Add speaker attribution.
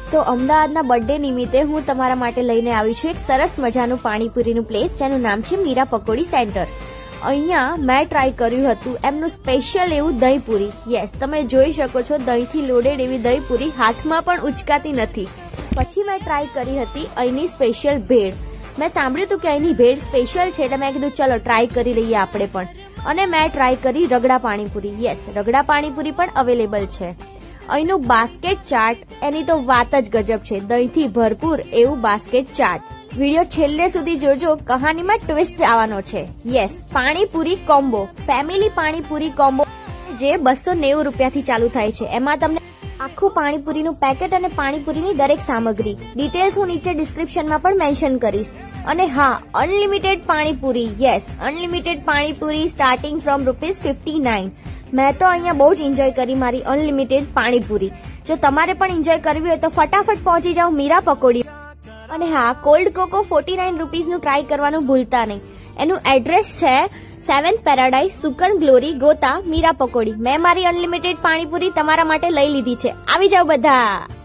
Speaker 1: તો અમદાવાદના બર્થડે નિમિત્તે હું તમારા માટે લઈને આવી છું એક સરસ મજાનું પાણીપુરીનું પ્લેસ જેનું નામ છે મીરા પકોડી સેન્ટર. અહીંયા મેં ટ્રાય કર્યું હતું એમનું સ્પેશિયલ એવું દહીંપુરી. યસ, તમે જોઈ શકો છો દહીંથી લોડેડ એવી દહીંપુરી હાથમાં પણ ઉચકાતી નથી. પછી મેં ટ્રાય કરી હતી અહીંની સ્પેશિયલ ભેળ. મેં સાંભળ્યું હતું કે અહીંની ભેળ સ્પેશિયલ છે એટલે મેં કીધું ચલો ટ્રાય કરી લઈએ આપણે પણ. અને મેં ટ્રાય કરી રગડા પાણીપુરી. યસ, રગડા પાણીપુરી પણ અવેલેબલ છે. અહીંનું બાસ્કેટ ચાટ એની તો વાત જ ગજબ છે. દહીંથી ભરપૂર એવું બાસ્કેટ ચાટ. વિડીયો છેલ્લે સુધી જોજો, કહાનીમાં ટ્વિસ્ટ આવવાનો છે. Yes, panipuri combo, family panipuri combo જે 290 રૂપિયાથી ચાલુ થાય છે. એમાં તમને આખું પાણીપુરીનું પેકેટ અને પાણીપુરીની દરેક સામગ્રી ડિટેલ્સ હું નીચે ડિસ્ક્રિપ્શનમાં પણ મેન્શન કરીશ. અને હા, unlimited panipuri. Yes, unlimited panipuri starting from ₹59. મેં તો અહીંયા બહુ જ એન્જોય કરી મારી અનલિમિટેડ પાણીપુરી. જો તમારે પણ એન્જોય કરવી હોય તો ફટાફટ પહોંચી જાઓ મીરા પકોડી. અને હા, કોલ્ડ કોકો 49 રૂપીસનું ટ્રાય કરવાનું ભૂલતા નહીં. એનું એડ્રેસ છે 7th Paradise, Sukan Glory, Gota, Meera pakodi. મેં મારી અનલિમિટેડ પાણીપુરી તમારા માટે લઈ લીધી છે. આવી જાઓ બધા.